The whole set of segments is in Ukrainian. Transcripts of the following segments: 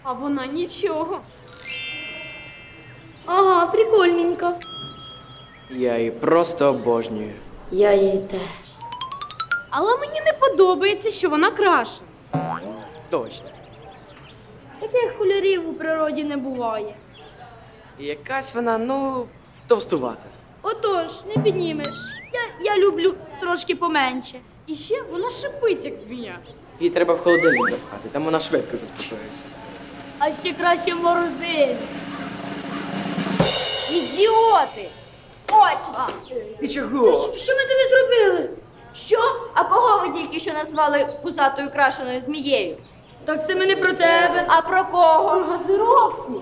А вона нічого. Ага, прикольненько. Я її просто обожнюю. Я її теж. Але мені не подобається, що вона краше. Точно. Таких кольорів у природі не буває. І якась вона, ну, товстувата. Отож, не піднімеш. Я люблю трошки поменше. І ще вона шипить, як змія. Її треба в холодильник запхати, там вона швидко заспокоїться. А ще краще в морозиль. Ідіоти! Ось вам! Ти чого? Що ми тобі зробили? Що? А кого ви тільки що назвали пузатою крашеною змією? Так це ми не про тебе. А про кого? Про газировку.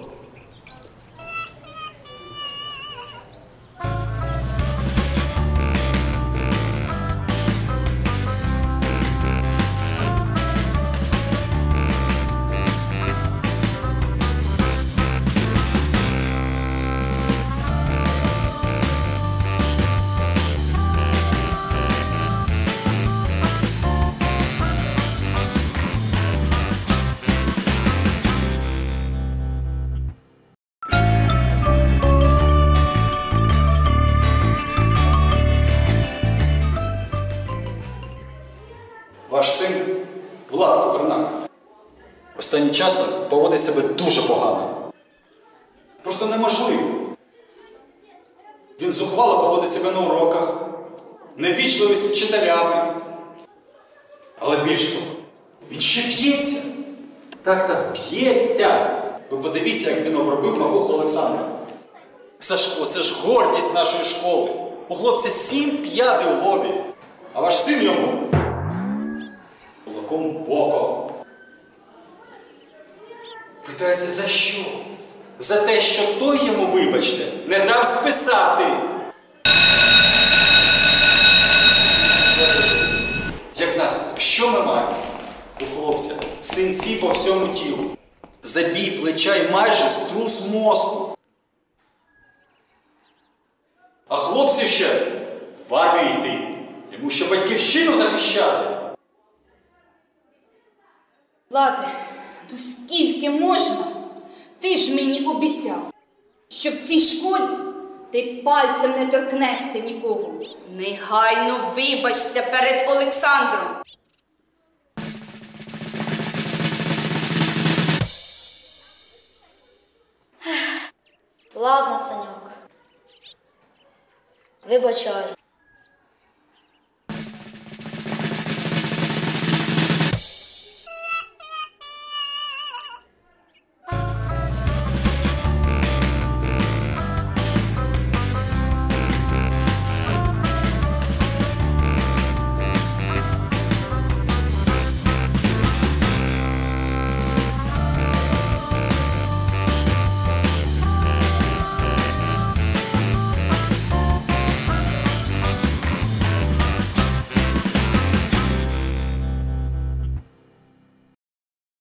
Ваш син Влад Кубернак останнім часом поводить себе дуже погано. Просто неможливо. Він зухвало поводить себе на уроках, невічливий з вчителями. Але більш того, він ще п'ється. Так, п'ється. Ви подивіться, як він обробив макуху Олександра. Сашко, це ж гордість нашої школи. У хлопця 7 п'яди у лобі, а ваш син йому кулаком боком. Питається, за що? За те, що той йому, вибачте, не дав списати. Як наслідок, що ми маємо? У хлопця синці по всьому тілу, забій плеча і майже струс мозку. А хлопцю ще в армію йти, йому ще батьківщину захищати. Владе, то скільки можна? Ти ж мені обіцяв, що в цій школі ти пальцем не торкнешся нікого. Негайно вибачся перед Олександром. Ладно, Саньок. Вибачай.